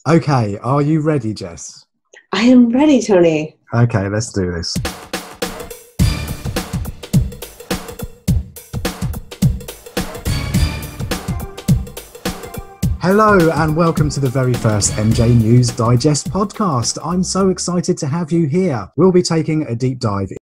Okay, are you ready, Jess? I am ready, Tony. Okay, let's do this. Hello and welcome to the very first MJ News Digest podcast. I'm so excited to have you here. We'll be taking a deep dive